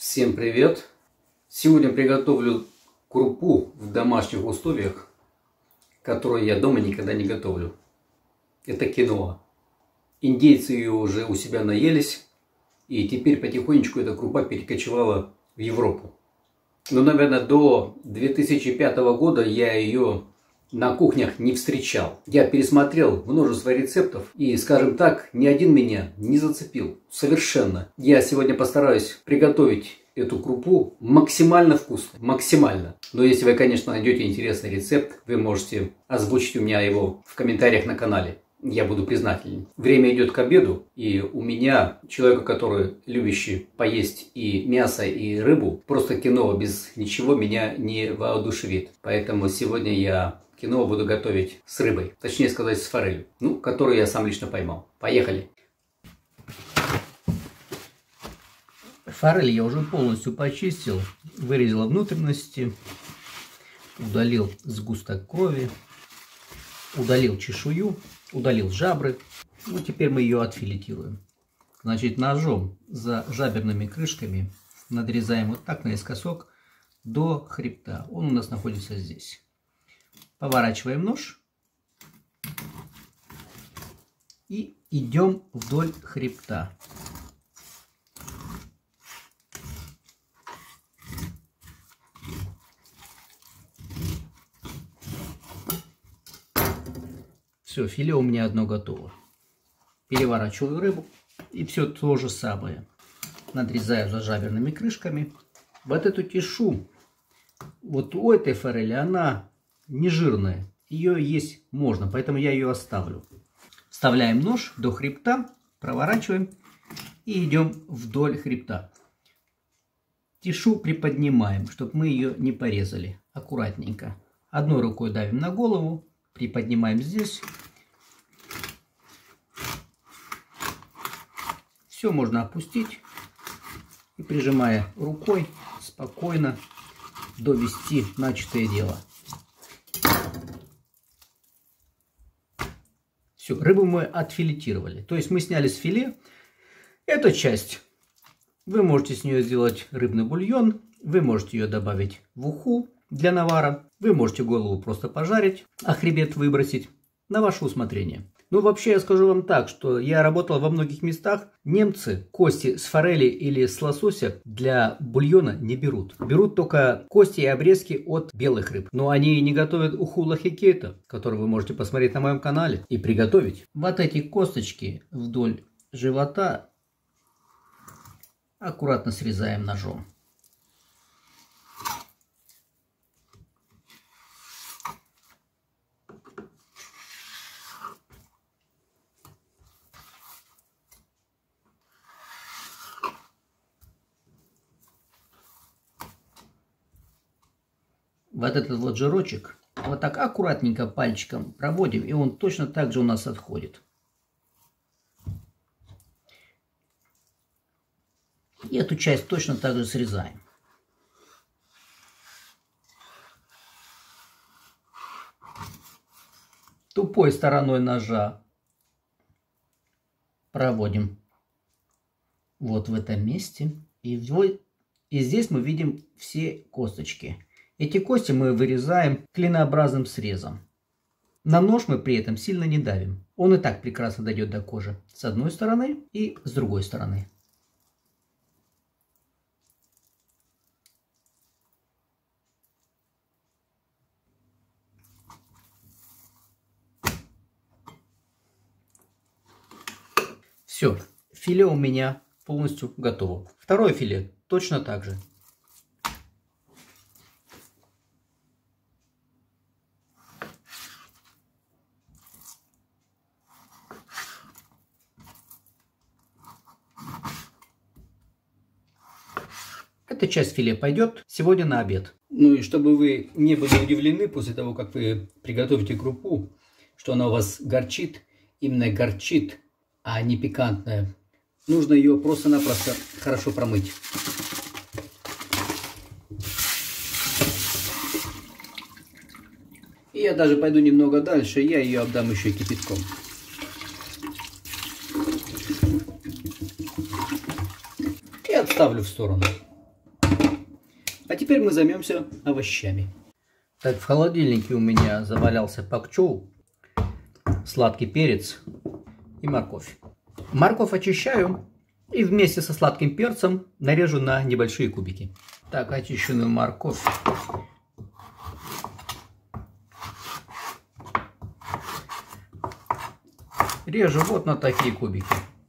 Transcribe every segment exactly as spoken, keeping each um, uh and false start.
Всем привет! Сегодня приготовлю крупу в домашних условиях, которую я дома никогда не готовлю. Это киноа. Индейцы ее уже у себя наелись, и теперь потихонечку эта крупа перекочевала в Европу. Но, наверное, до две тысячи пятого года я ее на кухнях не встречал. Я пересмотрел множество рецептов, и, скажем так, ни один меня не зацепил. Совершенно. Я сегодня постараюсь приготовить эту крупу максимально вкусно. Максимально. Но если вы, конечно, найдете интересный рецепт, вы можете озвучить у меня его в комментариях на канале. Я буду признателен. Время идет к обеду, и у меня, человека, который любящий поесть и мясо, и рыбу, просто киноа без ничего меня не воодушевит. Поэтому сегодня я киноа буду готовить с рыбой. Точнее сказать, с форелью. Ну, которую я сам лично поймал. Поехали! Форель я уже полностью почистил, вырезал внутренности, удалил сгусток крови, удалил чешую, удалил жабры. Ну, теперь мы ее отфилетируем. Значит, ножом за жаберными крышками надрезаем вот так наискосок до хребта. Он у нас находится здесь. Поворачиваем нож и идем вдоль хребта. Все, филе у меня одно готово. Переворачиваю рыбу и все то же самое. Надрезаю за жаберными крышками. Вот эту тишу, вот у этой форели, она не жирная. Ее есть можно, поэтому я ее оставлю. Вставляем нож до хребта, проворачиваем и идем вдоль хребта. Тишу приподнимаем, чтобы мы ее не порезали. Аккуратненько. Одной рукой давим на голову, приподнимаем здесь. Все можно опустить и, прижимая рукой, спокойно довести начатое дело. Все, рыбу мы отфилетировали. То есть мы сняли с филе эту часть. Вы можете с нее сделать рыбный бульон. Вы можете ее добавить в уху для навара. Вы можете голову просто пожарить, а хребет выбросить. На ваше усмотрение. Ну, вообще, я скажу вам так, что я работал во многих местах. Немцы кости с форели или с лосося для бульона не берут. Берут только кости и обрезки от белых рыб. Но они не готовят уху лахикейта, который вы можете посмотреть на моем канале и приготовить. Вот эти косточки вдоль живота аккуратно срезаем ножом. Вот этот вот жирочек вот так аккуратненько пальчиком проводим, и он точно так же у нас отходит. И эту часть точно так же срезаем. Тупой стороной ножа проводим вот в этом месте. И, и здесь мы видим все косточки. Эти кости мы вырезаем клинообразным срезом. На нож мы при этом сильно не давим. Он и так прекрасно дойдет до кожи с одной стороны и с другой стороны. Все, филе у меня полностью готово. Второе филе точно так же. Эта часть филе пойдет сегодня на обед. Ну и чтобы вы не были удивлены после того, как вы приготовите крупу, что она у вас горчит, именно горчит, а не пикантная, нужно ее просто-напросто хорошо промыть. И я даже пойду немного дальше, я ее обдам еще кипятком. И отставлю в сторону. теперь мы займемся овощами. Так, в холодильнике у меня завалялся пакчоу, сладкий перец и морковь. Морковь очищаю и вместе со сладким перцем нарежу на небольшие кубики. Так, очищенную морковь режу вот на такие кубики.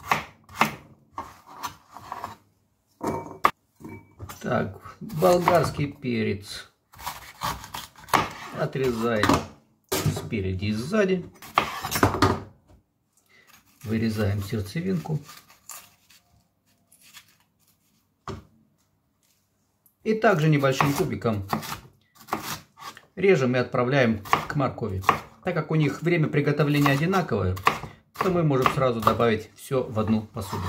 Так, болгарский перец отрезаем спереди и сзади. Вырезаем сердцевинку. И также небольшим кубиком режем и отправляем к моркови. Так как у них время приготовления одинаковое, то мы можем сразу добавить все в одну посуду.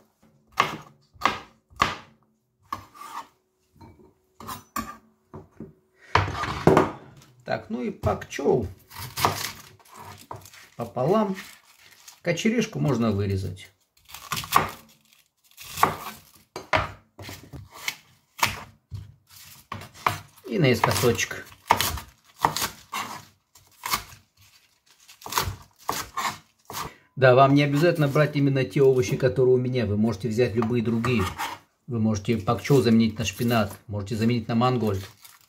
Так, ну и пакчоу пополам. Кочерышку можно вырезать. И наискосочек. Да, вам не обязательно брать именно те овощи, которые у меня. Вы можете взять любые другие. Вы можете пакчоу заменить на шпинат, можете заменить на мангольд.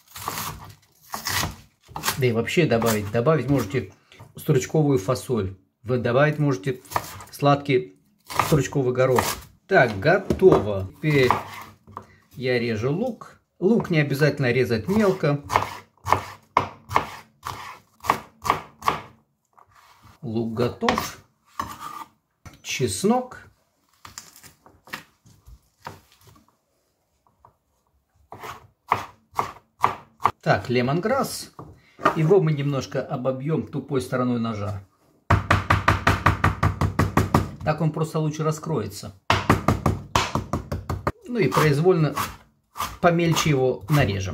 Да и вообще добавить. Добавить можете стручковую фасоль. Вы добавить можете сладкий стручковый горох. Так, готово. Теперь я режу лук. Лук не обязательно резать мелко. Лук готов. Чеснок. Так, лемонграсс. Его мы немножко обобьем тупой стороной ножа. Так он просто лучше раскроется. Ну и произвольно помельче его нарежем.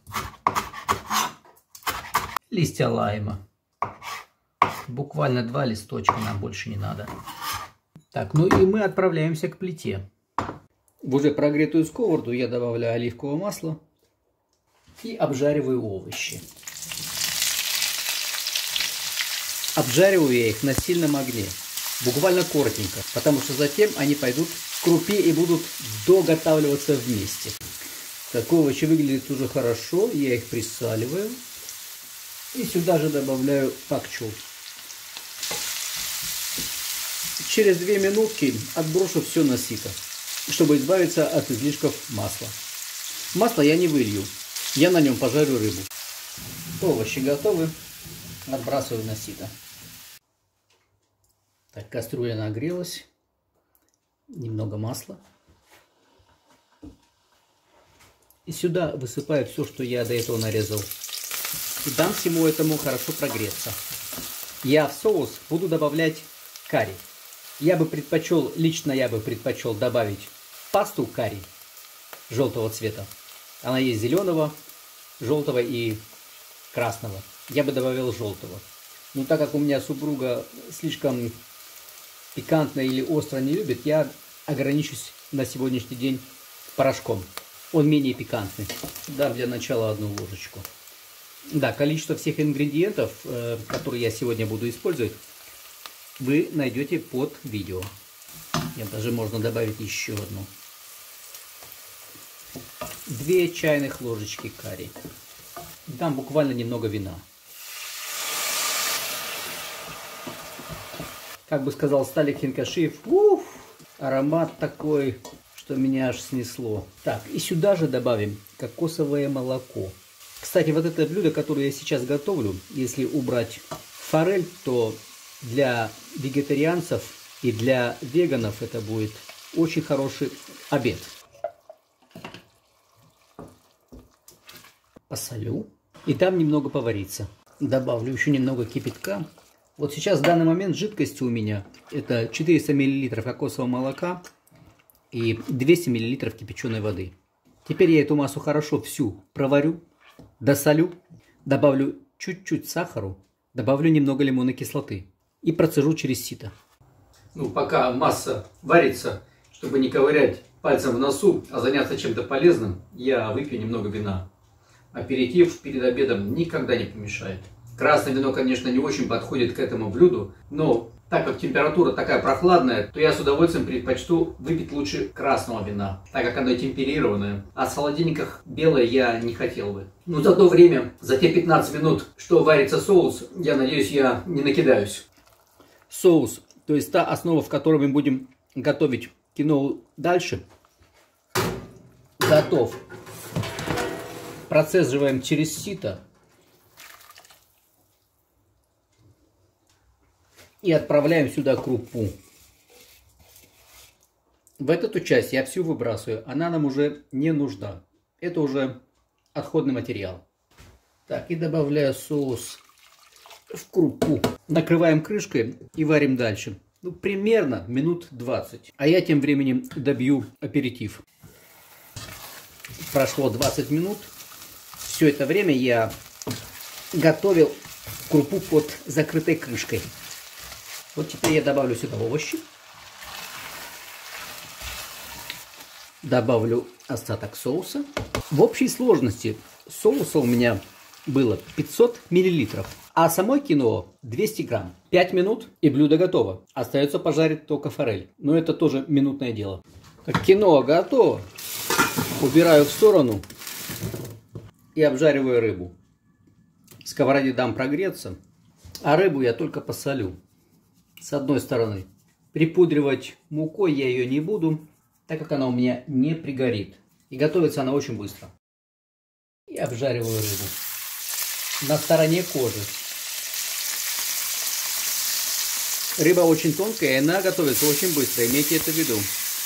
Листья лайма. Буквально два листочка, нам больше не надо. Так, ну и мы отправляемся к плите. В уже прогретую сковороду я добавляю оливковое масло и обжариваю овощи. Обжариваю я их на сильном огне, буквально коротенько, потому что затем они пойдут в крупе и будут доготавливаться вместе. Так, овощи выглядят уже хорошо, я их присаливаю и сюда же добавляю пакчоу. Через две минутки отброшу все на сито, чтобы избавиться от излишков масла. Масло я не вылью, я на нем пожарю рыбу. Овощи готовы, отбрасываю на сито. Так, кастрюля нагрелась, немного масла. И сюда высыпаю все, что я до этого нарезал. И дам всему этому хорошо прогреться. Я в соус буду добавлять карри. Я бы предпочел, лично я бы предпочел добавить пасту карри желтого цвета. Она есть зеленого, желтого и красного. Я бы добавил желтого. Но так как у меня супруга слишком пикантно или остро не любит, я ограничусь на сегодняшний день порошком. Он менее пикантный. Дам для начала одну ложечку. Да, количество всех ингредиентов, э, которые я сегодня буду использовать, вы найдете под видео. И даже можно добавить еще одну. Две чайных ложечки карри. Дам буквально немного вина. Как бы сказал Сталик Хинкашиев, уф, аромат такой, что меня аж снесло. Так, и сюда же добавим кокосовое молоко. Кстати, вот это блюдо, которое я сейчас готовлю, если убрать форель, то для вегетарианцев и для веганов это будет очень хороший обед. Посолю. И там немного поварится. Добавлю еще немного кипятка. Вот сейчас в данный момент жидкости у меня это четыреста миллилитров кокосового молока и двести миллилитров кипяченой воды. Теперь я эту массу хорошо всю проварю, досолю, добавлю чуть-чуть сахару, добавлю немного лимонной кислоты и процежу через сито. Ну, пока масса варится, чтобы не ковырять пальцем в носу, а заняться чем-то полезным, я выпью немного вина. аперитив перед обедом никогда не помешает. Красное вино, конечно, не очень подходит к этому блюду, но так как температура такая прохладная, то я с удовольствием предпочту выпить лучше красного вина, так как оно темперированное. А в холодильниках белое я не хотел бы. Но за то время, за те пятнадцать минут, что варится соус, я надеюсь, я не накидаюсь. Соус, то есть та основа, в которой мы будем готовить киноа дальше, готов. Процеживаем через сито. И отправляем сюда крупу. В эту часть я всю выбрасываю. Она нам уже не нужна. Это уже отходный материал. Так, и добавляю соус в крупу. Накрываем крышкой и варим дальше. Ну, примерно минут двадцать. А я тем временем добью аперитив. Прошло двадцать минут. Все это время я готовил крупу под закрытой крышкой. Вот теперь я добавлю сюда овощи. Добавлю остаток соуса. В общей сложности соуса у меня было пятьсот миллилитров, а самой киноа двести грамм. пять минут и блюдо готово. Остается пожарить только форель. Но это тоже минутное дело. Так, киноа готово. Убираю в сторону и обжариваю рыбу. Сковороде дам прогреться, а рыбу я только посолю. С одной стороны. Припудривать мукой я ее не буду, так как она у меня не пригорит. И готовится она очень быстро. И обжариваю рыбу на стороне кожи. Рыба очень тонкая, и она готовится очень быстро. Имейте это в виду.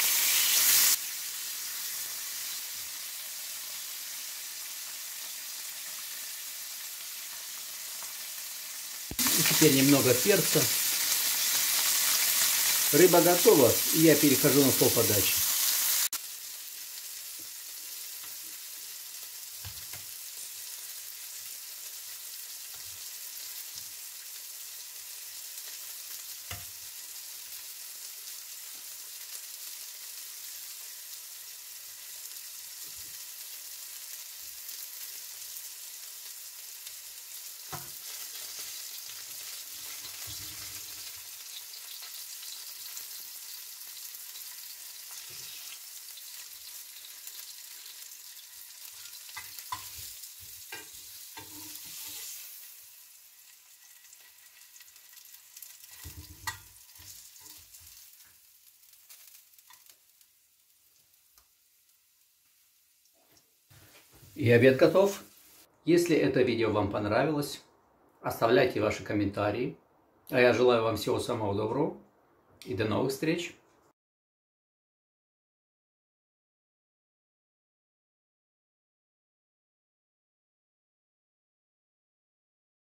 И теперь немного перца. Рыба готова, и я перехожу на стол подачи. И обед готов. Если это видео вам понравилось, оставляйте ваши комментарии. А я желаю вам всего самого доброго и до новых встреч.